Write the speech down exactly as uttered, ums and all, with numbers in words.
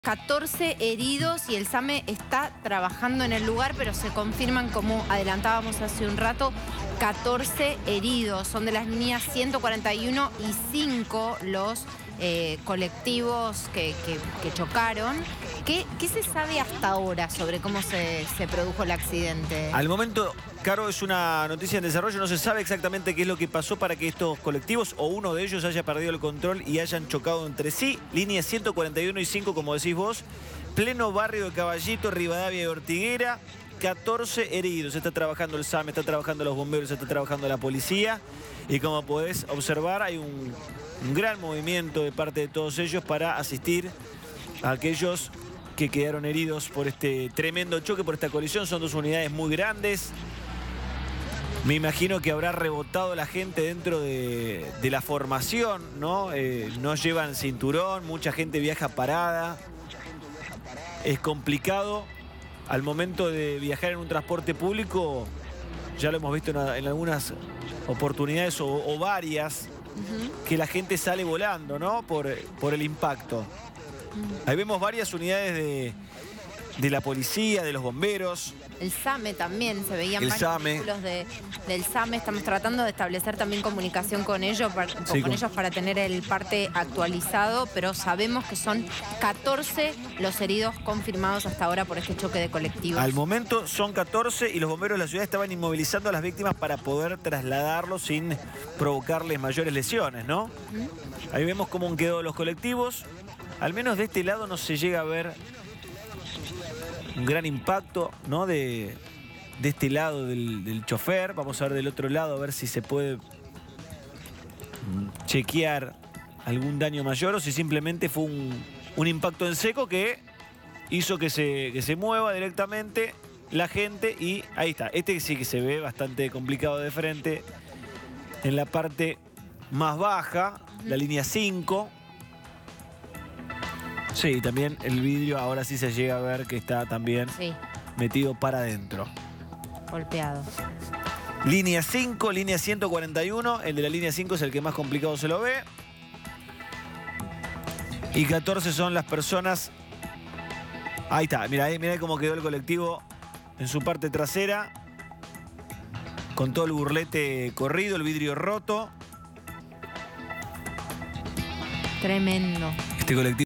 catorce heridos y el SAME está trabajando en el lugar, pero se confirman, como adelantábamos hace un rato, catorce heridos. Son de las líneas ciento cuarenta y uno y cinco los eh, colectivos que, que, que chocaron. ¿Qué, ¿Qué se sabe hasta ahora sobre cómo se, se produjo el accidente? Al momento, Caro, es una noticia en desarrollo. No se sabe exactamente qué es lo que pasó para que estos colectivos o uno de ellos haya perdido el control y hayan chocado entre sí. Líneas ciento cuarenta y uno y cinco, como decís vos. Pleno barrio de Caballito, Rivadavia y Ortiguera. catorce heridos. Está trabajando el SAME, está trabajando los bomberos, está trabajando la policía. Y como podés observar, hay un, un gran movimiento de parte de todos ellos para asistir a aquellos que quedaron heridos por este tremendo choque, por esta colisión. Son dos unidades muy grandes. Me imagino que habrá rebotado la gente dentro de, de la formación, ¿no? Eh, no llevan cinturón, mucha gente viaja parada. Es complicado al momento de viajar en un transporte público. Ya lo hemos visto en, en algunas oportunidades o, o varias, uh-huh. que la gente sale volando, ¿no? Por, por el impacto. Ahí vemos varias unidades de, de la policía, de los bomberos. El SAME también, se veían el varios SAME. vehículos de, del SAME. Estamos tratando de establecer también comunicación con ellos, para, Sí, con con... ellos para tener el parte actualizado, pero sabemos que son catorce los heridos confirmados hasta ahora por este choque de colectivos. Al momento son catorce y los bomberos de la ciudad estaban inmovilizando a las víctimas para poder trasladarlos sin provocarles mayores lesiones, ¿no? ¿Mm? Ahí vemos cómo han quedado los colectivos. Al menos de este lado no se llega a ver un gran impacto, ¿no? De, de este lado del, del chofer. Vamos a ver del otro lado, a ver si se puede chequear algún daño mayor o si simplemente fue un, un impacto en seco que hizo que se, que se mueva directamente la gente. Y ahí está. Este sí que se ve bastante complicado de frente. En la parte más baja, la línea cinco. Sí, también el vidrio ahora sí se llega a ver que está también sí. metido para adentro. Golpeado. Línea cinco, línea ciento cuarenta y uno. El de la línea cinco es el que más complicado se lo ve. Y catorce son las personas... Ahí está, mira, mira cómo quedó el colectivo en su parte trasera. Con todo el burlete corrido, el vidrio roto. Tremendo. Este colectivo...